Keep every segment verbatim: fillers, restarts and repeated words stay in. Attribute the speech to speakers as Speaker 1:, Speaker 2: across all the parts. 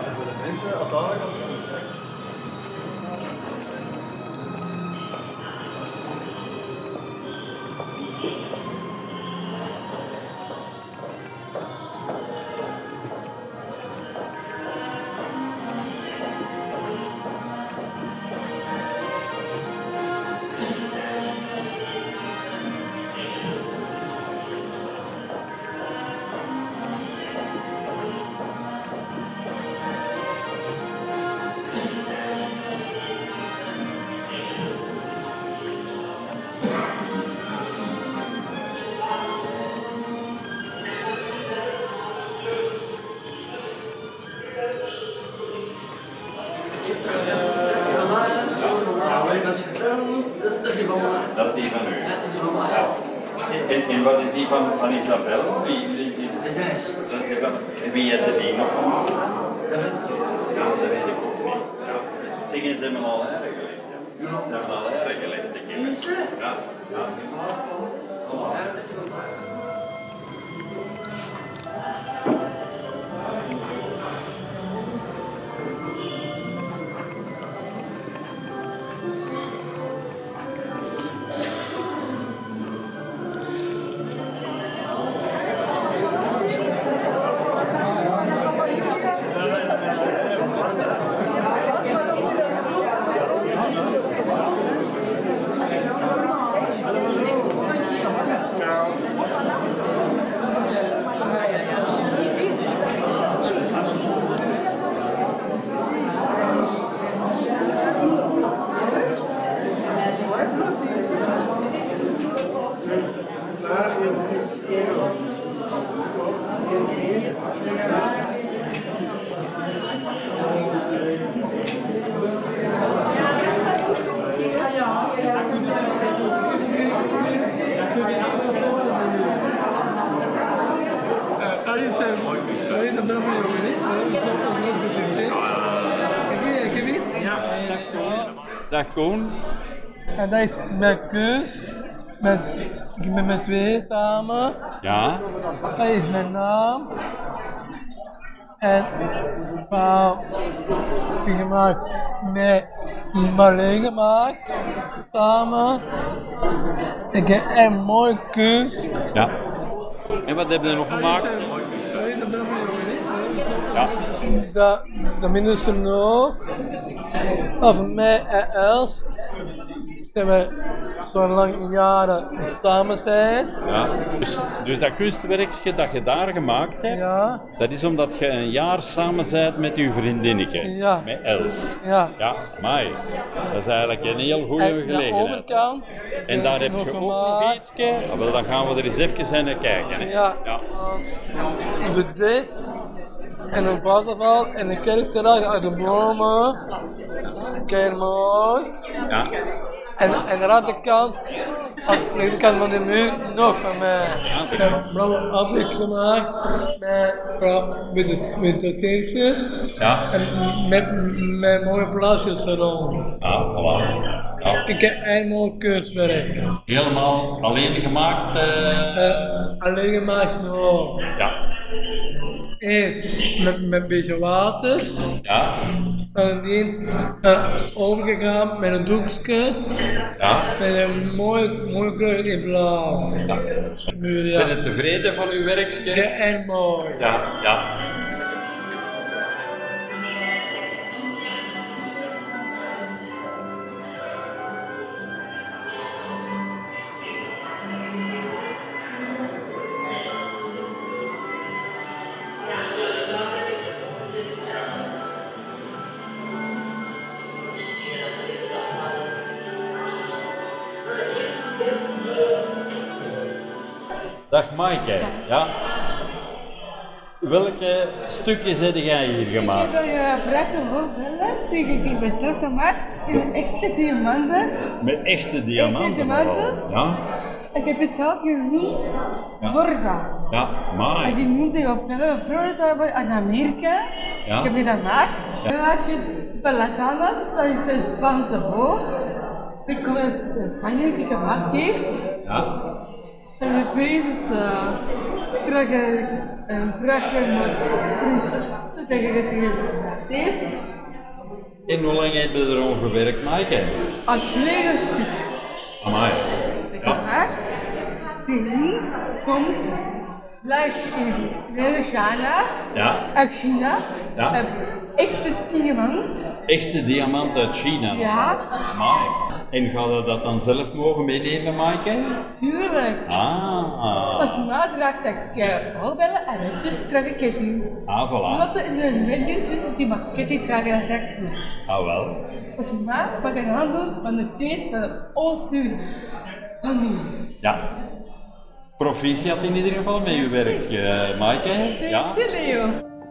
Speaker 1: voor de mensen afhankelijk als je het trekt.
Speaker 2: Dat is die van u. Ja. En, en wat is die van, van Isabel? Wie, wie, wie?
Speaker 3: De Duits.
Speaker 2: Dat is die van, en wie heeft die nog gemaakt? Ja, dat weet ik ook niet. Ja. Zeggen ze hebben al hergelegd. Ja. Ze hebben al hergelegd.
Speaker 3: Is ze?
Speaker 2: Ja. Ja. Oh.
Speaker 4: Dag Koen.
Speaker 5: En dat is met keus, met, met, met twee samen.
Speaker 4: Ja.
Speaker 5: Dat is mijn naam. En van gemaakt met Marleen gemaakt, samen. Ik heb een mooie kust.
Speaker 4: Ja. En wat hebben we nog gemaakt? Ja.
Speaker 5: Dat, dat minstens ook. Of mij en Els zijn we zo lang jaren samen zijn.
Speaker 4: Ja. Dus, dus dat kunstwerkje dat je daar gemaakt hebt,
Speaker 5: Ja.
Speaker 4: dat is omdat je een jaar samen bent met je vriendinnetje,
Speaker 5: Ja.
Speaker 4: met Els.
Speaker 5: Ja.
Speaker 4: Ja, amai. Dat is eigenlijk een heel goede
Speaker 5: En de
Speaker 4: gelegenheid.
Speaker 5: overkant.
Speaker 4: En daar heb je ook nog iets. Ah, wel, dan gaan we er eens even naar kijken. Hè.
Speaker 5: Ja.
Speaker 4: Ja.
Speaker 5: We dit en een waterval en een kerkterras uit de bomen. Kijk mooi.
Speaker 4: Ja.
Speaker 5: En, en de rechterkant, aan de linkerkant van de muur, nog van mij. Ik heb blauwe afdruk gemaakt met, met, de, met de teentjes
Speaker 4: Ja.
Speaker 5: en met, met mooie plaatjes er rond.
Speaker 4: Ah, voilà. Ja.
Speaker 5: Ik heb een mooi kunstwerk.
Speaker 4: Helemaal alleen gemaakt. Uh...
Speaker 5: Uh, alleen gemaakt nog.
Speaker 4: Ja.
Speaker 5: Eerst met, met een beetje water.
Speaker 4: Ja.
Speaker 5: Dan die uh, overgegaan met een doekje.
Speaker 4: Ja.
Speaker 5: Met een mooie, mooie kleur in blauw.
Speaker 4: Ja.
Speaker 5: Muur, ja.
Speaker 4: Zijn ze tevreden van uw werkje?
Speaker 5: Ja, en mooi.
Speaker 4: Ja, ja. Dag Maaike, ja. Welke stukjes heb jij hier gemaakt?
Speaker 6: Ik wil je vragen voorbellen. Ik heb mezelf gemaakt in echte diamanten.
Speaker 4: Met echte diamanten?
Speaker 6: Echte diamanten?
Speaker 4: Ja.
Speaker 6: Ik heb het zelf genoemd
Speaker 4: Ja.
Speaker 6: Florida.
Speaker 4: Ja, maar.
Speaker 6: En die noemde je op Florida uit Amerika.
Speaker 4: Ja.
Speaker 6: Ik heb het gemaakt. Relaties Pelatanas, dat is een Spaanse woord. Ik kom uit Spanje, die gemaakt heeft.
Speaker 4: Ja.
Speaker 6: En de prijs is uh, Brugge, een Brugge prinses dat je heeft.
Speaker 4: En hoe lang heb je er al gewerkt, Maaike?
Speaker 6: Al twee jaar stuk.
Speaker 4: Amai. Ja.
Speaker 6: Gemaakt. Die komt gelijk in Ghana,
Speaker 4: Ja.
Speaker 6: uit China.
Speaker 4: Ja.
Speaker 6: Een echte diamant.
Speaker 4: Echte diamant uit China.
Speaker 6: Ja,
Speaker 4: Amai. En ga je dat dan zelf mogen meenemen, Maaike?
Speaker 6: tuurlijk.
Speaker 4: Ah.
Speaker 6: Als ma draagt ik uh, oorbellen en mijn zus draagt een ketting.
Speaker 4: Ah, voilà.
Speaker 6: Lotte is mijn middelste zus die mag ketting dragen en raakt niet.
Speaker 4: Ah, wel.
Speaker 6: Als ma mag een aandoen van de feest van ons nu familie.
Speaker 4: Ja. Proficiat in ieder geval met uw werkje, Maaike. Ja.
Speaker 6: Dank je, Leo.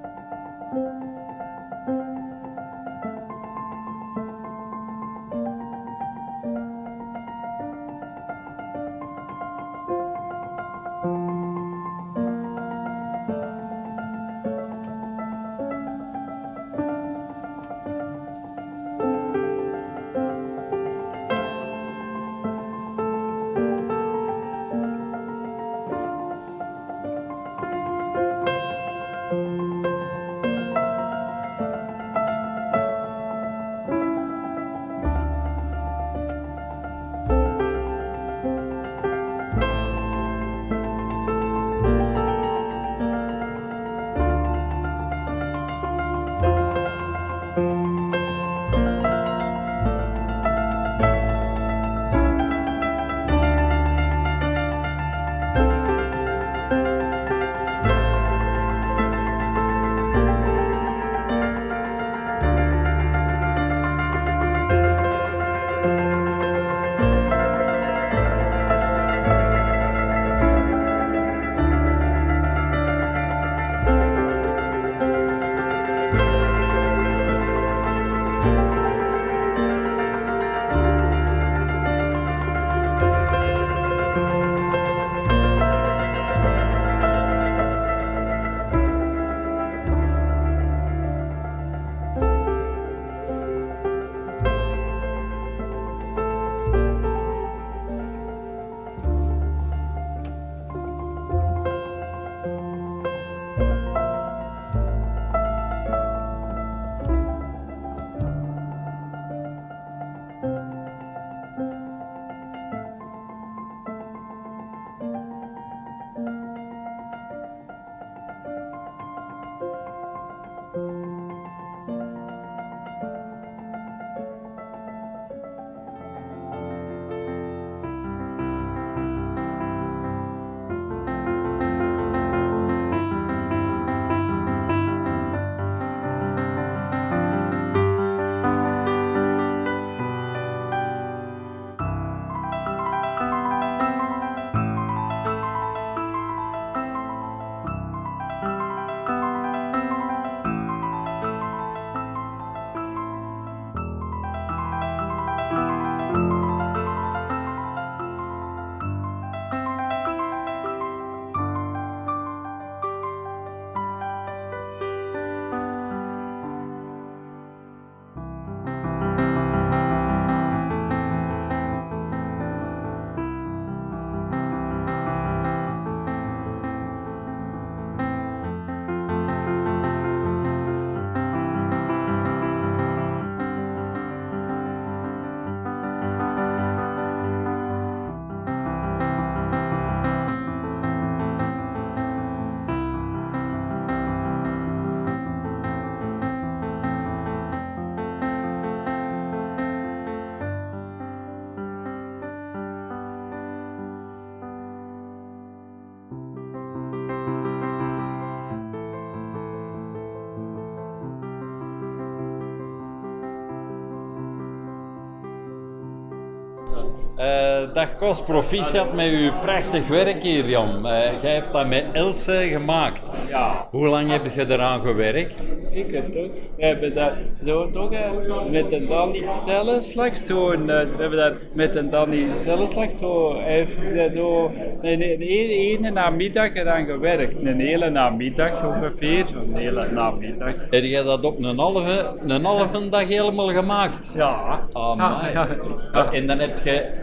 Speaker 4: Uh, dag Kos, proficiat met uw prachtig werk hier, Jan. Uh, jij hebt dat met Else gemaakt.
Speaker 3: Ja.
Speaker 4: Hoe lang heb je eraan gewerkt?
Speaker 3: Ik het ook. We hebben dat zo toch uh, met een Danny zelfslag zo, uh, we hebben dat met een Danny zelfslag zo, uh, zo een, een, een, een namiddag eraan gewerkt. Een hele namiddag ongeveer, een hele namiddag.
Speaker 4: Heb jij dat op een halve, een halve dag helemaal gemaakt?
Speaker 3: Ja.
Speaker 4: Amai.
Speaker 3: Ja, ja, ja.
Speaker 4: En dan heb je, en wie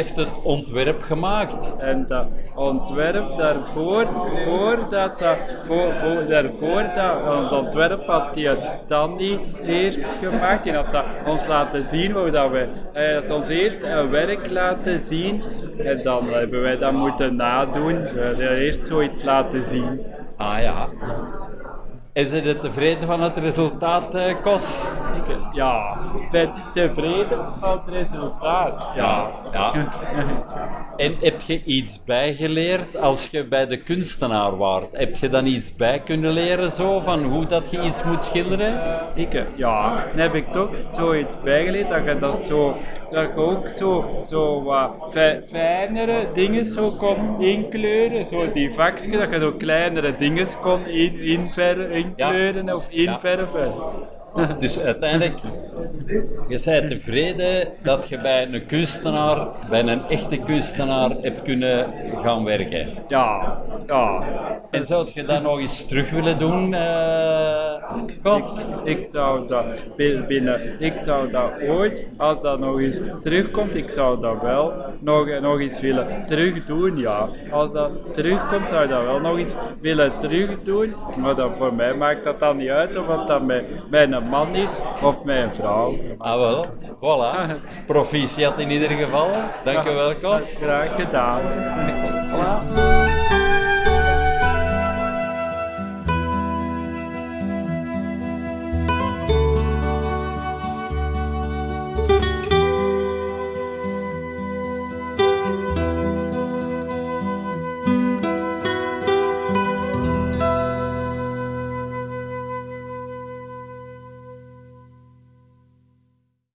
Speaker 4: heeft het ontwerp gemaakt.
Speaker 3: En dat ontwerp daarvoor, voordat dat, voor, voor, daarvoor dat, het ontwerp had die Danny eerst gemaakt. En had dat ons laten zien hoe dat we, hij had ons eerst een werk laten zien. En dan hebben wij dat moeten nadoen. We hebben eerst zoiets laten zien.
Speaker 4: Ah ja. Is je tevreden van het resultaat, eh, Kos?
Speaker 3: Ja, ik ben tevreden van het resultaat.
Speaker 4: Ja, ja. En heb je iets bijgeleerd als je bij de kunstenaar waart? Heb je dan iets bij kunnen leren zo, van hoe dat je iets moet schilderen?
Speaker 3: Ik, ja, dan heb ik toch zoiets bijgeleerd dat je dat zo, dat je ook zo, zo wat fi- fijnere dingen zo kon inkleuren, zo die vakjes, dat je zo kleinere dingen kon in, inver, inkleuren
Speaker 4: Ja.
Speaker 3: of inverven.
Speaker 4: Dus uiteindelijk, je bent tevreden dat je bij een kunstenaar, bij een echte kunstenaar, hebt kunnen gaan werken.
Speaker 3: Ja, ja.
Speaker 4: En zou je dat nog eens terug willen doen, uh, Kos?
Speaker 3: Ik, ik zou dat binnen, ik zou dat ooit, als dat nog eens terugkomt, ik zou dat wel nog, nog eens willen terugdoen, ja. Als dat terugkomt, zou ik dat wel nog eens willen terugdoen, maar dat, voor mij maakt dat dan niet uit of dat mijn, mijn man is of mijn vrouw.
Speaker 4: Ah wel, voilà. Proficiat in ieder geval. Dank je wel, Kos.
Speaker 3: Graag gedaan.
Speaker 4: Voilà.